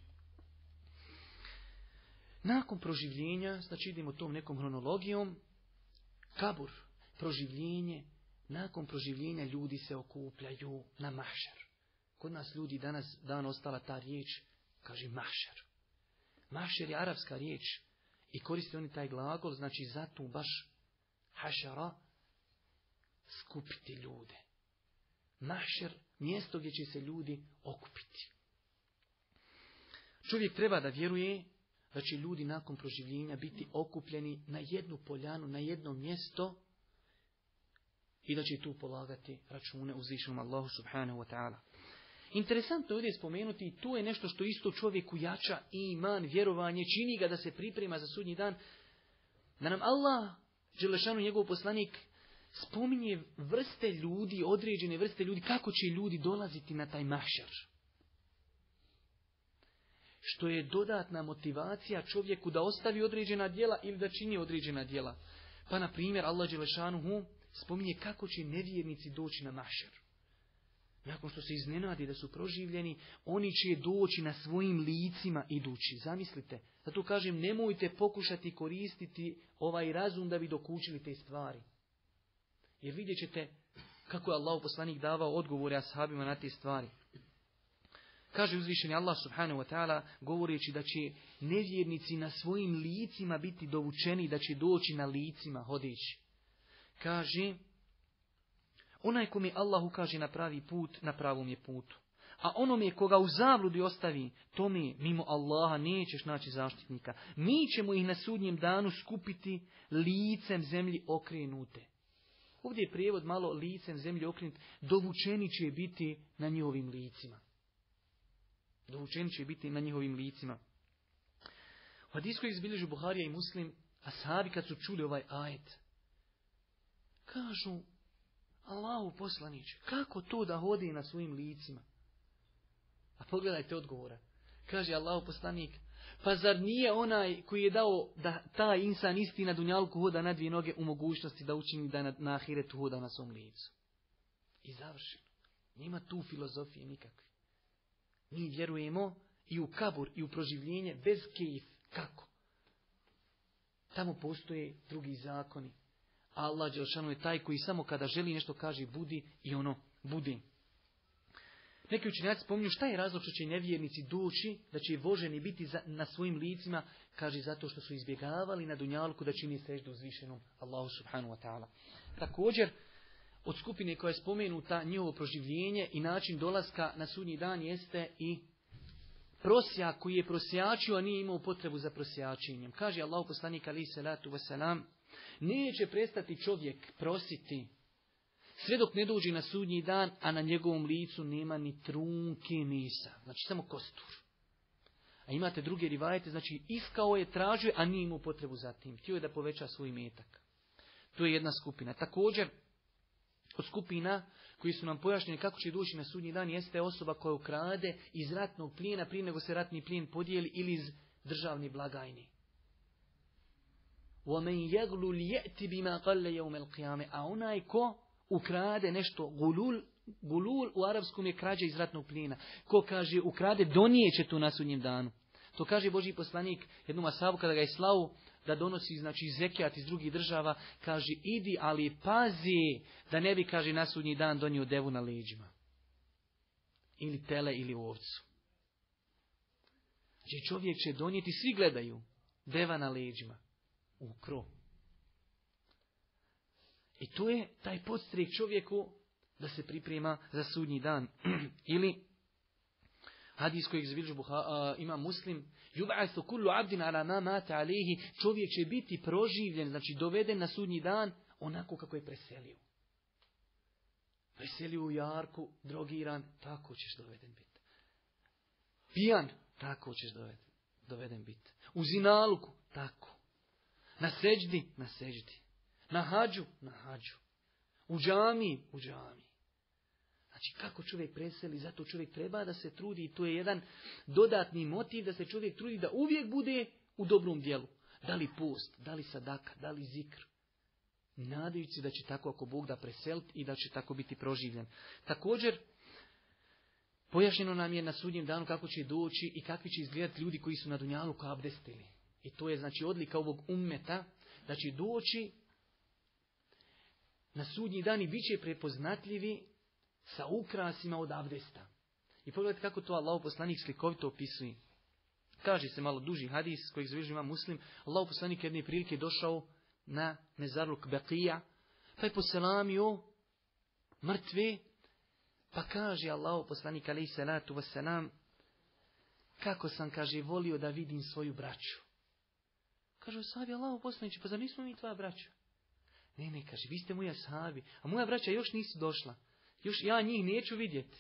Nakon proživljenja, znači idemo tom nekom hronologijom, kabur, proživljenje, nakon proživljenja ljudi se okupljaju na mahšer. Kod nas ljudi danas dan ostala ta riječ, kaže mahšer. Mahšer je arapska riječ i koriste oni taj glagol, znači zato baš hašara, skupiti ljude. Mahšer, mjesto gdje će se ljudi okupiti. Čovjek treba da vjeruje da će ljudi nakon proživljenja biti okupljeni na jednu poljanu, na jedno mjesto i da će tu polagati račune uzvišenom Allahu subhanahu wa ta'ala. Interesantno je ovdje spomenuti i to je nešto što isto čovjeku jača iman, vjerovanje, čini ga da se priprema za sudnji dan. Da nam Allah, dželešanu njegov poslanik, spominje vrste ljudi, određene vrste ljudi, kako će ljudi dolaziti na taj mahšer. Što je dodatna motivacija čovjeku da ostavi određena djela ili da čini određena djela. Pa na primjer Allah dželešanuhu spominje kako će nevjernici doći na mahšer. Nakon što se iznenadi da su proživljeni, oni će doći na svojim licima idući. Zamislite, zato kažem, nemojte pokušati koristiti ovaj razum da bi dokučili te stvari. Jer vidjet ćete kako je Allah poslanik davao odgovore ashabima na te stvari. Kaže uzvišeni Allah subhanahu wa ta'ala govoreći da će nevjernici na svojim licima biti dovučeni, da će doći na licima hodeći. Kaže, onaj ko mi Allah ukaže na pravi put, na pravom je putu. A onome koga u zabludi ostavi, tome mimo Allaha nećeš naći zaštitnika. Mi ćemo ih na sudnjem danu skupiti licem zemlji okrenute. Ovdje je prijevod malo licem zemlji okrenut. Dovučeni će biti na njihovim licima. Dovučeni će biti na njihovim licima. U hadisu koji izbilježu Buharija i Muslim, ashabi kad su čuli ovaj ajet, kažu, Allahu poslaniče, kako to da hodi na svojim licima? A pogledajte odgovora. Kaže Allahu poslanik, pa zar nije onaj koji je dao da taj insan isti na dunjalku hoda na dvije noge u mogućnosti da učini da na ahiretu hoda na svom licu? I završeno. Nema tu filozofije nikakve. Mi vjerujemo i u kabur i u proživljenje bez kejf. Kako? Tamo postoje drugi zakoni. Allah dželešanu je taj koji samo kada želi nešto kaže budi i ono budi. Neki učenjaci spominju šta je razlog što će nevjernici doći, da će voženi biti na svojim licima, kaže zato što su izbjegavali na dunjalku da čini seždu uzvišenom Allahu subhanahu wa ta'ala. Također, od skupine koja je spomenuta njihovo proživljenje i način dolaska na sudnji dan jeste i prosjak koji je prosjačio, a nije imao potrebu za prosjačenjem. Kaže Allahu poslanik alejhi salatu vesselam, neće prestati čovjek prositi sve dok ne dođe na sudnji dan, a na njegovom licu nema ni trunke mesa. Znači samo kostur. A imate druge rivajete, znači iskao je, tražio, a nije imao potrebu za tim. Htio je da poveća svoj metak. To je jedna skupina. Također, od skupina koji su nam pojašnjeni kako će doći na sudnji dan jeste osoba koja ukrade iz ratnog plijena prije nego se ratni plijen podijeli ili iz državne blagajne. وَمَنْ يَغْلُ لِيَأْتِ بِمَا قَلَّ يَوْمَ الْقِيَامَةِ. A onaj ko ukrade nešto, gulul u arapskom je krađa iz ratnog plijena. Ko kaže ukrade, donijeće to na sudnjem danu. To kaže Božji poslanik jednom ashabu kada ga je slao da donosi znači zekijat iz drugih država, kaže idi, ali pazi da ne bi, kaže, na sudnji dan donio devu na leđima. Ili tele ili ovcu. Znači čovjek će donijeti, svi gledaju, deva na leđima. U krov. I to je taj podstrek čovjeku da se priprema za sudnji dan. Ili hadis kojeg zabilježi ima Muslim, yub'athu kullu 'abdin 'ala ma mata 'alayhi, čovjek će biti proživljen, znači doveden na sudnji dan onako kako je preselio. Preselio u jarku, drogiran, tako ćeš doveden biti. Pijan, tako ćeš doveden biti. U zinaluku, tako. Na seđdi, na seđdi. Na hađu, na hađu. U džamiji, u džamiji. Znači kako čovjek preseli, zato čovjek treba da se trudi i to je jedan dodatni motiv da se čovjek trudi da uvijek bude u dobrom dijelu. Da li post, da li sadaka, da li zikr. Nadajući da će tako ako Bog da preseliti i da će tako biti proživljen. Također, pojašnjeno nam je na sudnjem danu kako će doći i kakvi će izgledati ljudi koji su na dunjaluku abdestili. I to je znači odlika ovog ummeta da će doći na sudnji dan i bit će prepoznatljivi sa ukrasima od abdesta. I pogledajte kako to Allahov poslanik slikovito opisuje. Kaže se malo duži hadis kojeg zabilježi ima Muslim. Allahov poslanik jedne prilike došao na mezarluk Beqija, pa je poselamio mrtve, pa kaže Allahov poslanik alejhi salatu vesselam, kako sam, kaže, volio da vidim svoju braću. Kaže ashabi, Allahov poslaniče, pa zar nismo mi tvoja braća? Ne, kaže, vi ste moji ashabi, a moja braća još nisu došla. Još ja njih neću vidjeti.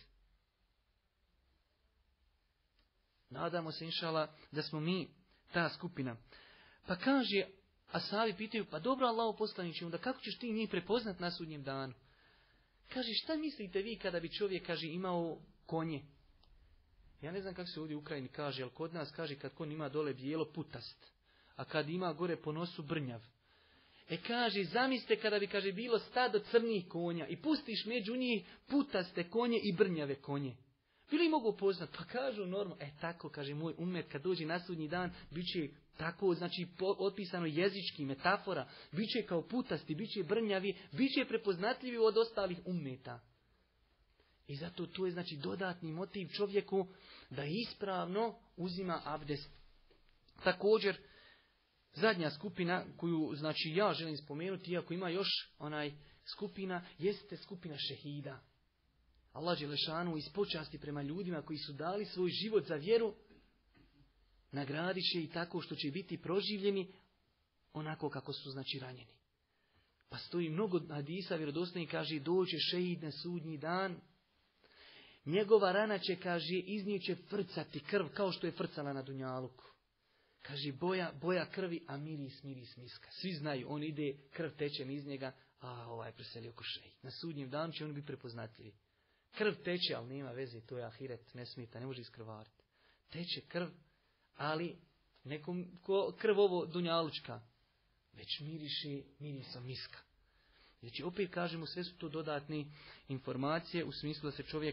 Nadamo se, inšala, da smo mi ta skupina. Pa kaže, ashabi pitaju, pa dobro Allahov poslaniče, onda kako ćeš ti njih prepoznat na sudnjem danu? Kaže, šta mislite vi kada bi čovjek, kaže, imao konje? Ja ne znam kako se ovdje u Ukrajini kaže, ali kod nas kaže kad konj ima dole bijelo putast, a kad ima gore po nosu brnjav. Kaže, zamislite kada bi, kaže, bilo stado crnih konja i pustiš među njih putaste konje i brnjave konje. Bili li mogu poznat? Pa kažu normalno. Tako, kaže, moj umet kad dođe na sudnji dan, bit će tako, znači, otpisano jezički, metafora, bit će kao putasti, bit će brnjavi, bit će prepoznatljivi od ostalih umeta. I zato to je, znači, dodatni motiv čovjeku da ispravno uzima abdest. Također, zadnja skupina koju, znači, ja želim spomenuti, iako ima još skupina, jeste skupina šehida. Allah dželešanu iz počasti prema ljudima koji su dali svoj život za vjeru, nagradit će i tako što će biti proživljeni onako kako su znači ranjeni. Pa stoji mnogo hadisa vjerodostojnih, kaže doće šehid na sudnji dan, njegova rana će, kaže, iznijeće frcati krv kao što je frcala na dunjaluku. Kaže boja krvi, a miris miska. Svi znaju, on ide, krv teče iz njega, a ovaj preselio ko šehid. Na sudnjem danu će on biti prepoznatljivi. Krv teče, ali nema veze, to je ahiret, ne smita, ne može iskrvariti. Teče krv, ali nekom krv ovo dunjalučka, već mirisom miska. Znači, opet kažemo, sve su to dodatne informacije u smislu da se čovjek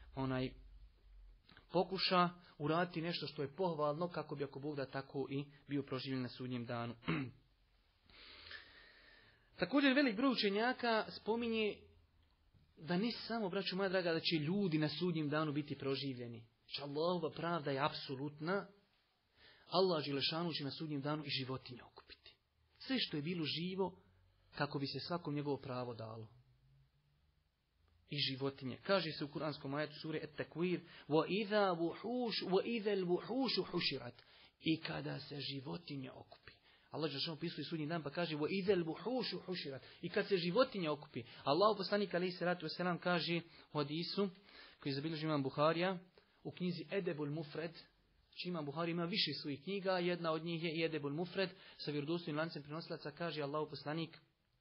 pokuša uraditi nešto što je pohvalno kako bi, ako Bog da, tako i bio proživljen na sudnjem danu. Također velik broj učenjaka spominje da ne samo, braćo moja draga, da će ljudi na sudnjem danu biti proživljeni. Znači, Allahova pravda je apsolutna. Allah dželešanu će na sudnjem danu i životinje okupiti. Sve što je bilo živo, kako bi se svakom njegovo pravo dalo. I životinje. Kaže se u kuranskom ajetu sure Et-Takwir: وَإِذَا الْوُحُوشُ حُشِرَتْ. I kada se životinje okupi. Allah dželešanu opisuje sudnji dan pa kaže: وَإِذَا الْوُحُوشُ حُشِرَتْ. I kad se životinje okupi. Allah poslanik alejhi selatu vesselam kaže u hadisu koji zabilježi imam Buharija u knjizi Edebul Mufred. Imam Buhari ima više svojih knjiga, jedna od njih je Edebul Mufred sa vjerodostojnim lancem prenosilaca, kaže Allahov poslanik: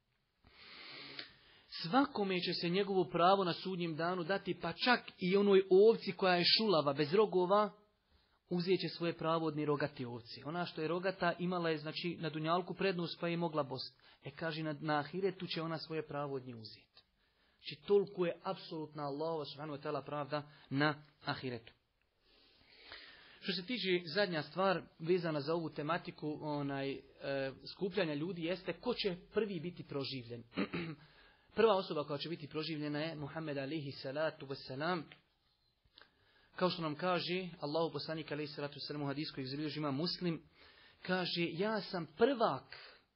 svakome će se njegovo pravo na sudnjem danu dati, pa čak i onoj ovci koja je šulava, bez rogova, uzet će svoje pravo od nerogati ovci. Ona što je rogata imala je, znači, na dunjalku prednost pa je mogla bost. Kaže, na ahiretu će ona svoje pravo od nje uzeti. Znači, toliko je apsolutna Allahova subhanahu wa ta'ala pravda na ahiretu. Što se tiče zadnja stvar vezana za ovu tematiku skupljanja ljudi jeste ko će prvi biti proživljen. Prva osoba koja će biti proživljena je Muhammed alejhi salatu vesselam. Kao što nam kaže Allahu poslanik alejhi salatu vesselam u hadisu koji zabilježi imam Muslim, kaže: ja sam prvak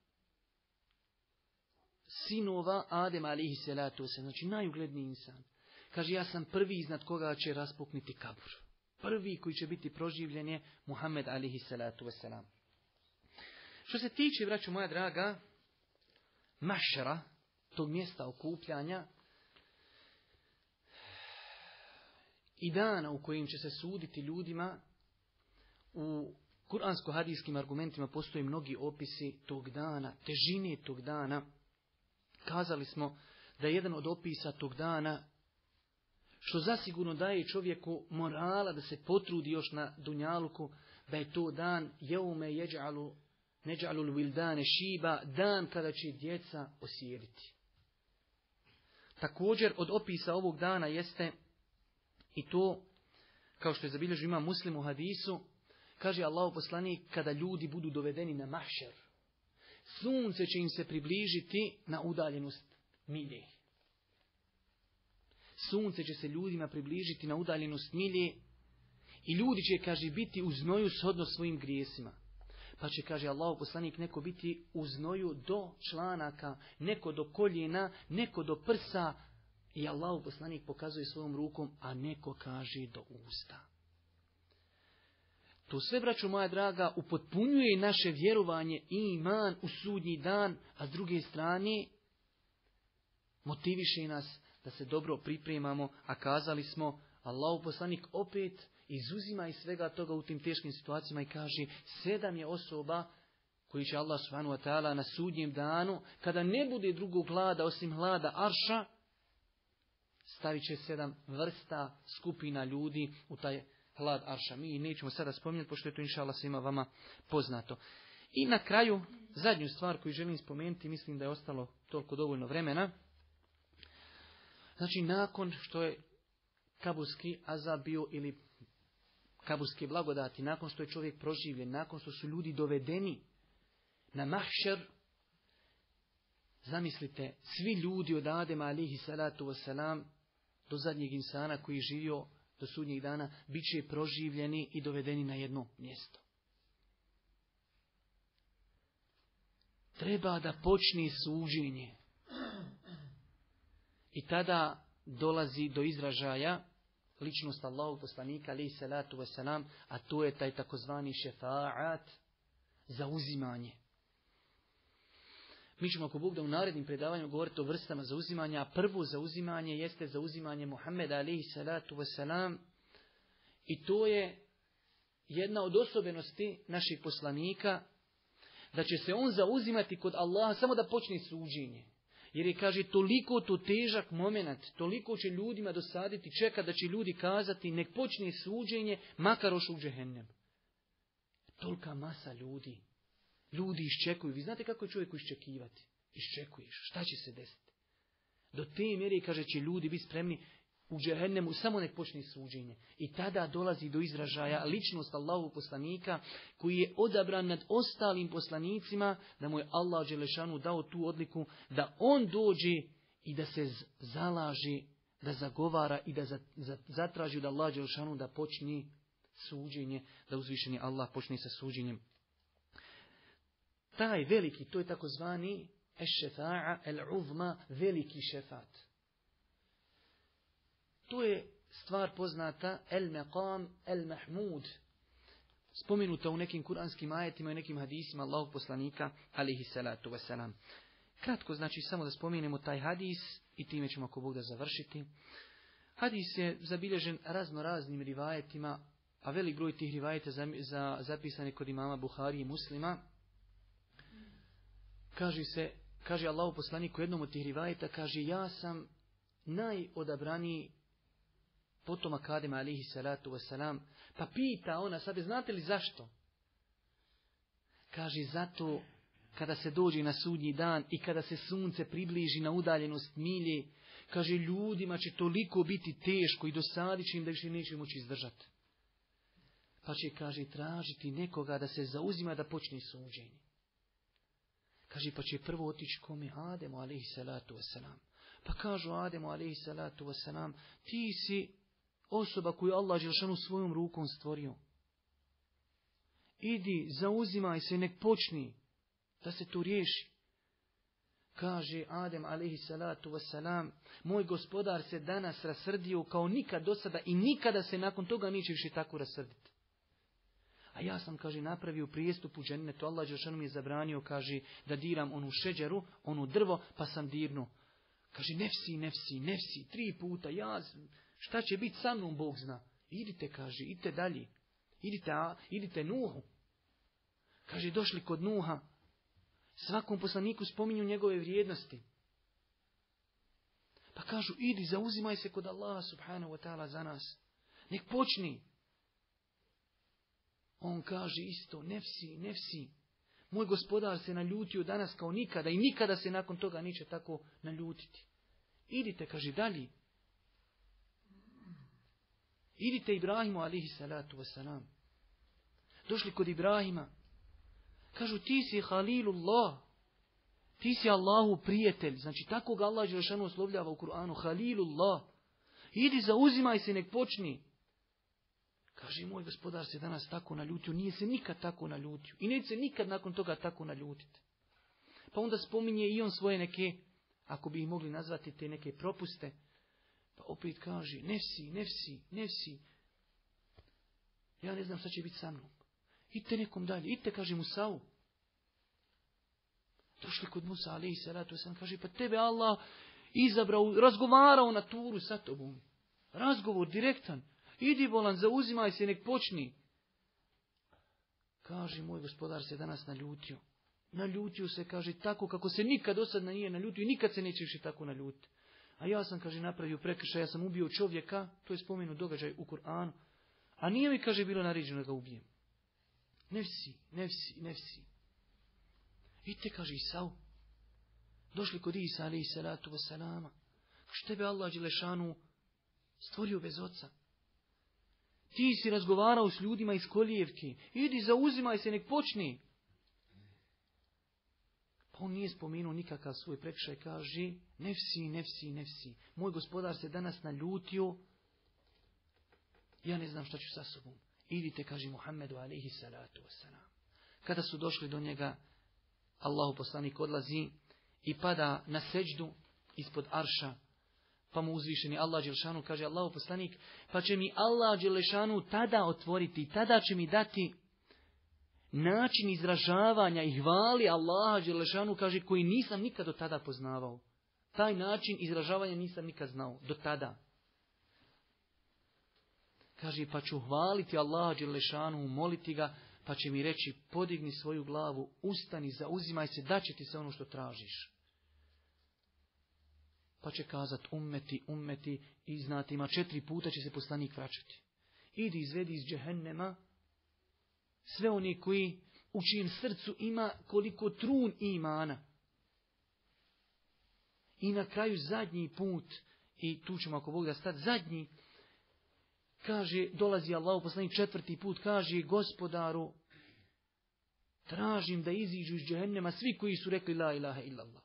sinova Adema alejhi salatu vesselam, znači najugledniji insan. Kaže, ja sam prvi iznad koga će raspukniti kabur. Prvi koji će biti proživljen je Muhammed alejhi salatu vesselam. Što se tiče, braćo moja draga, mašara, tog mjesta okupljanja i dana u kojim će se suditi ljudima, u kuransko-hadijskim argumentima postoje mnogi opisi tog dana, težine tog dana. Kazali smo da je jedan od opisa tog dana, što zasigurno daje čovjeku morala da se potrudi još na dunjaluku, da je to dan jeume neđalul vildane šiba, dan kada će djeca osjediti. Također od opisa ovog dana jeste i to, kao što je zabilježio imam Muslim u hadisu, kaže Allahov poslanik, kada ljudi budu dovedeni na mahšer, sunce će im se približiti na udaljenost milje. Sunce će se ljudima približiti na udaljenost milje i ljudi će, kaže, biti u znoju shodno svojim grijesima. Pa će, kaže Allahov poslanik, neko biti u znoju do članaka, neko do koljena, neko do prsa. I Allahov poslanik pokazuje svojom rukom, a neko, kaže, do usta. To sve, braćo moja draga, upotpunjuje naše vjerovanje i iman u sudnji dan, a s druge strane motiviše nas da se dobro pripremamo, a kazali smo, Allahov poslanik opet izuzima iz svega toga u tim teškim situacijama i kaže, 7 je osoba koji će Allah subhanahu wa ta'ala na sudnjem danu, kada ne bude drugog hlada osim hlada arša, stavit će 7 vrsta skupina ljudi u taj hlad arša. Mi nećemo sada spominjati, pošto je to inša Allah svima vama poznato. I na kraju, zadnju stvar koju želim spomenuti, mislim da je ostalo toliko dovoljno vremena. Znači, nakon što je kaburski azab bio ili kaburske blagodati, nakon što je čovjek proživljen, nakon što su ljudi dovedeni na mahšer, zamislite, svi ljudi od Adema alejhi salatu vesselam do zadnjeg insana koji je živio do sudnjeg dana, bit će proživljeni i dovedeni na jedno mjesto. Treba da počne suđenje. I tada dolazi do izražaja ličnost Allahovog poslanika, alejhi salatu vesselam, a to je taj takozvani šefaat, zauzimanje. Mi ćemo ako Bog da u narednim predavanjima govoriti o vrstama zauzimanja, a prvo zauzimanje jeste zauzimanje Muhammeda alejhi salatu vesselam, i to je jedna od osobenosti naših poslanika, da će se on zauzimati kod Allaha samo da počne suđenje. Jer je, kaže, toliko to težak moment, toliko će ljudima dosaditi, čeka da će ljudi kazati nek počne suđenje, makar ošu u džehennem. Tolika masa ljudi. Ljudi iščekuju. Vi znate kako je čovjeku iščekivati? Iščekuješ. Šta će se desiti? Do te mjere, kaže, će ljudi biti spremni u džehennemu samo nek počne suđenje. I tada dolazi do izražaja ličnost Allahovog poslanika, koji je odabran nad ostalim poslanicima, da mu je Allah dželešanu dao tu odliku da on dođe i da se zalaže, da zagovara i da zatraži od Allah dželešanu da počne suđenje, da uzvišeni Allah počne sa suđenjem. Taj veliki, to je takozvani eš-šefa'a el-uzma, veliki šefat. To je stvar poznata el-meqam el-mahmud, spomenuta u nekim kuranskim ajetima i nekim hadisima Allahovog poslanika alejhi salatu vesselam. Kratko, znači, samo da spomenemo taj hadis i time ćemo ako Bog da završiti. Hadis je zabilježen raznoraznim rivajetima, a velik broj tih rivajeta zapisani kod imama Buhari i Muslima. Kaže Allahov poslanik u jednom od tih rivajeta, kaže, ja sam najodabraniji potomak Adema alejhi salatu vesselam. Pa pita ona sebe, znate li zašto? Kaže, zato kada se dođe na sudnji dan i kada se sunce približi na udaljenost milje, kaže, ljudima će toliko biti teško i dosadit će im da više neće moći izdržati. Pa će, kaže, tražiti nekoga da se zauzima da počne suđenje. Kaže, pa će prvo otići kome? Ademu alejhi salatu vesselam. Pa kažu Ademu alejhi salatu vesselam, ti si osoba koju Allah dželešanu svojom rukom stvorio. Idi, zauzimaj se, nek počni da se to riješi. Kaže Adem alejhi salatu vesselam, moj gospodar se danas rasrdio kao nikad do sada i nikada se nakon toga neće više tako rasrditi. A ja sam, kaže, napravio prijestup u džennetu. Allah dželešanu mi je zabranio, kaže, da diram onu šeđaru, onu drvo, pa sam dirnuo. Kaže, nefsi, nefsi, nefsi, 3 puta, šta će biti sa mnom, Bog zna. Idite, kaže, idite dalje. Idite Nuhu. Kaže, došli kod Nuha. Svakom poslaniku spominju njegove vrijednosti. Pa kažu, idi, zauzimaj se kod Allaha subhanahu wa ta'ala za nas. Nek počni. On kaže isto, nefsi, nefsi. Moj gospodar se naljutio danas kao nikada i nikada se nakon toga neće tako naljutiti. Idite, kaže, dalje. Idite Ibrahimu alejhi salatu vesselam. Došli kod Ibrahima. Kažu, ti si Halilullah. Ti si Allahu prijatelj. Znači, tako ga Allah dželešanu oslovljava u Kur'anu. Halilullah. Idi, zauzimaj se, nek počni. Kaže, moj gospodar se danas tako naljutio. Nije se nikad tako naljutio. I neće se nikad nakon toga tako naljutiti. Pa onda spominje i on svoje neke, ako bi ih mogli nazvati, te neke propuste. Pa opet kaže, nefsi, nefsi, nefsi. Ja ne znam šta će biti sa mnom. Idite nekom dalje. Idite, kaže Musa'u. Došli kod Musa, alejhi salatu vesselam, kaže, pa tebe Allah izabrao, razgovarao na turu sa tobom. Razgovor direktan. Idi, bolan, zauzimaj se, nek počni. Kaže, moj gospodar se danas naljutio. Naljutio se, kaže, tako kako se nikad do sad nije naljutio i nikad se neće više tako naljutiti. A ja sam, kaže, napravio prekršaj, ja sam ubio čovjeka, to je spomenut događaj u Kur'anu. A nije mi, kaže, bilo naređeno da ga ubijem. Nefsi, nefsi, nefsi. Idite, kaže Isau. Došli kod Isa, alejhi salatu vesselama. Što tebe Allah dželešanu stvorio bez oca? Ti si razgovarao s ljudima iz kolijevke. Idi, zauzimaj se, nek počni. Pa on nije spomenuo nikakav svoj prekršaj, kaže, nefsi, nefsi, nefsi. Moj gospodar se danas naljutio. Ja ne znam šta ću sa sobom. Idite, kaže Muhammedu alejhi salatu vesselam. Kada su došli do njega, Allahu poslanik odlazi i pada na seđdu ispod arša. Pa mu uzvišeni Allah dželešanu kaže Allahu poslanik, pa će mi Allah dželešanu tada otvoriti, tada će mi dati način izražavanja i hvali Allaha dželešanu, kaže, koji nisam nikad do tada poznavao. Taj način izražavanja nisam nikad znao do tada. Kaže, pa ću hvaliti Allaha dželešanu, moliti ga, pa će mi reći, podigni svoju glavu, ustani, zauzimaj se, daće ti se ono što tražiš. Pa će kazati, ummeti, i znate, ima 4 puta će se poslanik vraćati. Idi, izvedi iz džehennema sve oni koji u čijem srcu ima koliko trun imana. I na kraju zadnji put, i tu ćemo ako Bog da stati, zadnji, kaže, dolazi Allah, poslanik 4. put, kaže, Gospodaru, tražim da iziđu iz džehennema svi koji su rekli la ilaha illallah.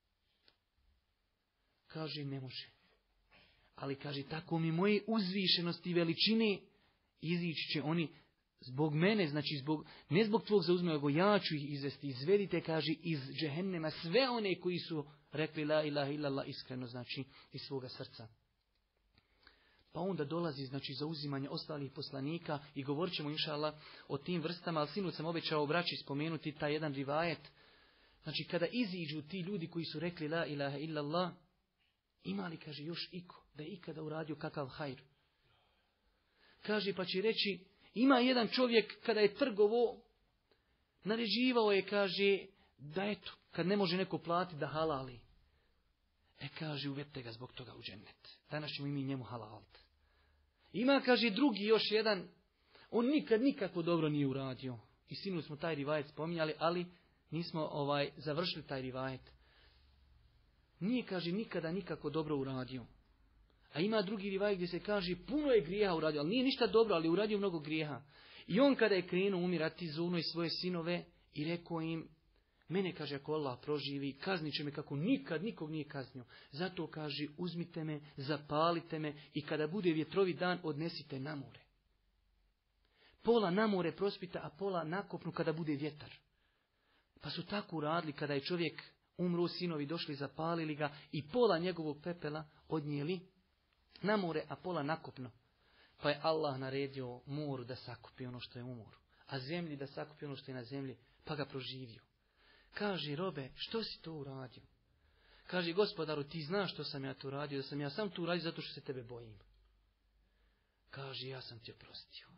Kaže, ne može. Ali kaže, tako mi moje uzvišenosti i veličine, izići će oni zbog mene, znači ne zbog tvog zauzme, nego ja ću ih izvesti. Izvedite, kaže, iz džehennema sve one koji su rekli la ilaha illallah iskreno, znači iz svoga srca. Pa onda dolazi, znači, zauzimanje ostalih poslanika i govorit ćemo, inša Allah, o tim vrstama, ali sinoć sam obećao braći spomenuti taj jedan rivajet. Znači, kada iziđu ti ljudi koji su rekli la ilaha illallah, ima li, kaže, još iko da je ikada uradio kakav hajr? Kaže, pa će reći, ima jedan čovjek kada je trgovo, naređivao je, kaže, da eto, kad ne može neko platiti da halali. Kaže, uvedite ga zbog toga u džennet. Danas ćemo i mi njemu halaliti. Ima, kaže, drugi još jedan, on nikad nikako dobro nije uradio. I sinoć smo taj rivajet spominjali, ali nismo završili taj rivajet. Nije, kaže, nikada nikako dobro uradio. A ima drugi rivajet gdje se kaže, puno je grijeha uradio, ali nije ništa dobro, ali uradio mnogo grijeha. I on kada je krenuo umirati, zovno i svoje sinove i rekao im, mene, kaže, ako Allah proživi, kaznit će me kako nikad nikog nije kaznio. Zato, kaže, uzmite me, zapalite me i kada bude vjetrovi dan, odnesite na more. Pola na more prospita, a pola na kopnu kada bude vjetar. Pa su tako uradili kada je čovjek umro, sinovi došli, zapalili ga i pola njegovog pepela odnijeli na more, a pola na kopno. Pa je Allah naredio moru da sakupi ono što je u moru, a zemlji da sakupi ono što je na zemlji, pa ga proživio. Kaže, robe, što si to uradio? Kaže, Gospodaru, ti znaš što sam ja to uradio, da sam ja sam to uradio zato što se tebe bojim. Kaže, ja sam ti oprostio.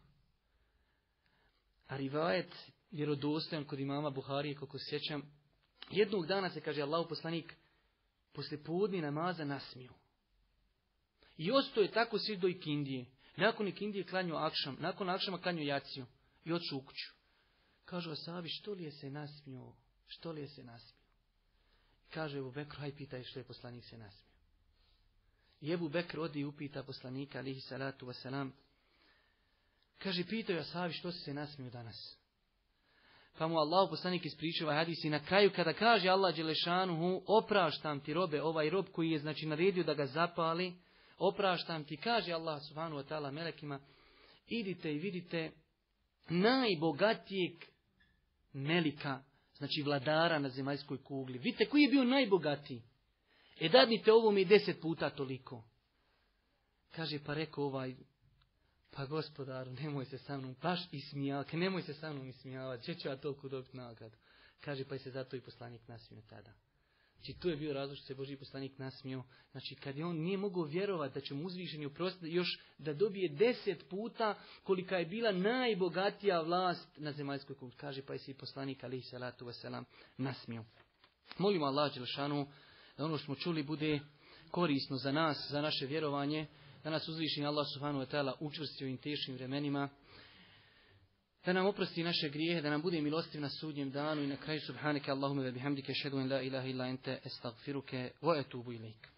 A rivajet vjerodostojan kod imama Buharije, kako se sjećam, jednog dana se, kaže, Allahu poslanik poslije podni namaza nasmio. I ostao je tako sve do ikindije. Nakon ikindije klanju akšam, nakon akšama klanju jaciju i otišao u kuću. Kažu asabi, što li je se nasmio? Što li je se nasmio? Kaže Ebu Bekr, haj pitaj što je poslanik se nasmio. I Ebu Bekr odi i upita poslanika, alihi salatu wasalam. Kaže, pitaju asabi, što si se nasmio danas? Pa mu Allah poslanik ispričava hadis i na kraju kada kaže Allah dželešanuhu, opraštam ti robe, ovaj rob koji je, znači, naredio da ga zapali, opraštam ti, kaže Allah subhanahu wa ta'ala melekima, idite i vidite najbogatijeg melika, znači vladara na zemaljskoj kugli. Vidite koji je bio najbogatiji. Dadnite ovome i 10 puta toliko. Kaže, pa rekao pa Gospodaru, nemoj se sa mnom, baš ismijavati, nemoj se sa mnom ismijavati, će ću ja toliko dobiti nagradu. Kaže, pa je se zato i poslanik nasmio tada. Znači, to je bio razlog što se Božji poslanik nasmio. Znači, kad je on nije mogao vjerovati da će mu uzvišeni oprostiti, još da dobije 10 puta kolika je bila najbogatija vlast na zemaljskoj kugli. Kaže, pa je se i poslanik, alihi salatu wasalam, nasmio. Molimo Allah dželešanu da ono što smo čuli bude korisno za nas, za naše vjerovanje, da nas uzvišeni Allah subhanahu wa ta'ala učvrsti u ovim teškim vremenima, da nam oprosti naše grijehe, da nam bude milostiv na sudnjem danu i na kraju subhaneke Allahumma ve bihamdike, ashhadu an la ilaha illa ente, astaghfiruke wa etubu ilejk.